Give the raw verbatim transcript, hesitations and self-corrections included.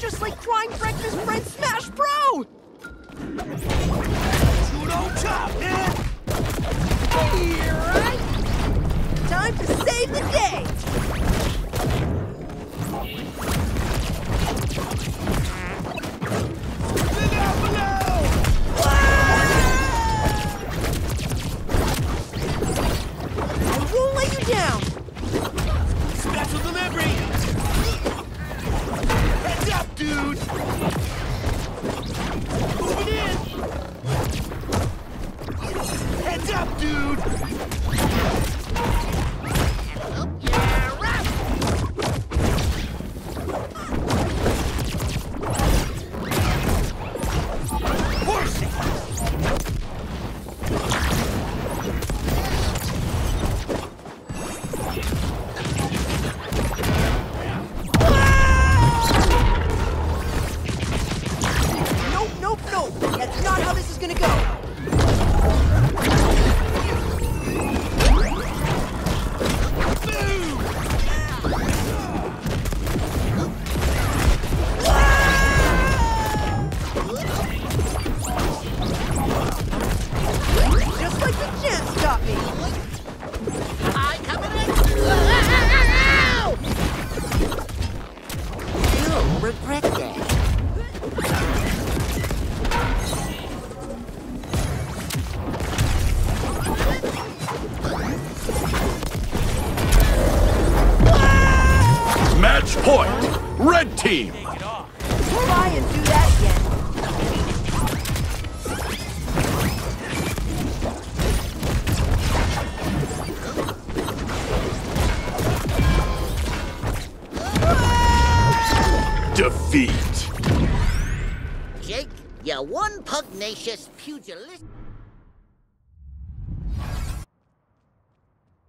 just like crying breakfast bread Smash Bro! Judo chop, man! Hey, right? Time to save the day! Look out below! I won't let you down! Special delivery! Heads up, dude! Moving in! Heads up, dude! Yeah, right! Horsey! Nope, nope, nope! That's not how this is gonna go! Just like the chance got me! I coming in! You'll regret that. Match point! Red team! Try and do that again! Defeat! Jake, you're one pugnacious pugilist.